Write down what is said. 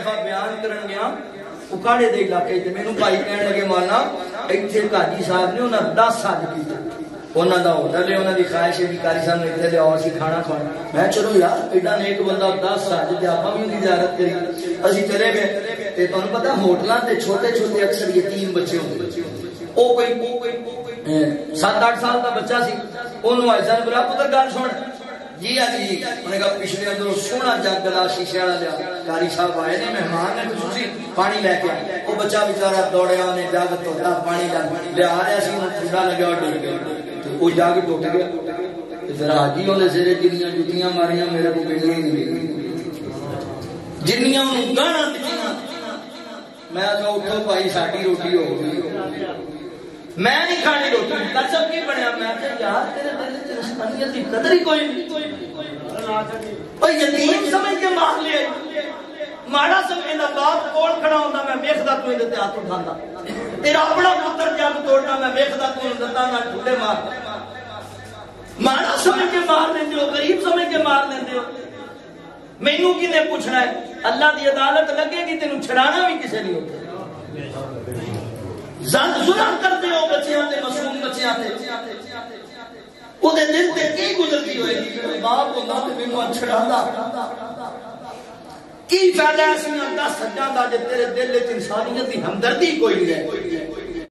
دفعہ بیان کرن گیا اکاڑے دے علاقے تے مینوں بھائی کہن لگے مولانا ایتھے قاضی صاحب نے انہاں 10 سال کیتے انہاں دا ہوٹل ہے انہاں دی خواہش ہے کہ قاری صاحب نے ایتھے لے آؤ اسی کھانا کھانا میں چلو یار ایڈا نیک بندہ 10 سال تے آپا بھی دی زیارت کری اسی چلے گئے تے تانوں پتہ ہوٹلاں تے چھوٹے چھوٹے اکثر یتیم بچے ہوندے او کوئی 7-8 سال دا بچہ سی اونوں ایسا بلا پتر گل سن جی جی انہوں نے کہا پچھلے اندروں سونا جگ گلا شیشے والا لیا قاری صاحب آئے نے مہمان نے خصوصی پانی لے کے آئے وہ بچہ بیچارہ دوڑیا انہیں جگ توڑا پانی لیا رہا سی انہوں ٹھنڈا لگا اور ڈر گیا وہ جگ ٹوٹ گیا پھر حاجی انہیں سرے جنیاں جتیاں ماریاں میرے کو ملنی نہیں جنیاں انہوں گانا دکھنا میں کہا اٹھو بھائی ساڑھی روٹی ہو گئی میں نہیں کھانی روٹی قسم کی بنیا میں کہا یار تیرے دل سے انسانیت کی قدر ہی کوئی نہیں اور یتیم سمجھ کے مار لیا ماڑا سمجھنا باپ کول کھڑا ہوتا میں میخدا تو ہی دیتے ہاتھ اٹھانا تیرا اپنا پتر جب توڑنا میں میخدا تو ہی دیتا نہ ڈھولے مار ماڑا سمجھ کے مار دیندے ہو غریب سمجھ کے مار دیندے ہو مینوں کنے پوچھنا ہے اللہ دی عدالت لگے گی تینوں چھڑانا بھی کسے نہیں ہوتا ظلم کرتے ہو بچیاں تے معصوم بچیاں تے او دے دل تے کی گزرتی ہوئے باپ کو نہ تے مینوں چھڑانا کی فائدہ ہے سیاں 10 سجاں دا جے تیرے دل وچ انسانیت دی ہمدردی کوئی نہیں ہے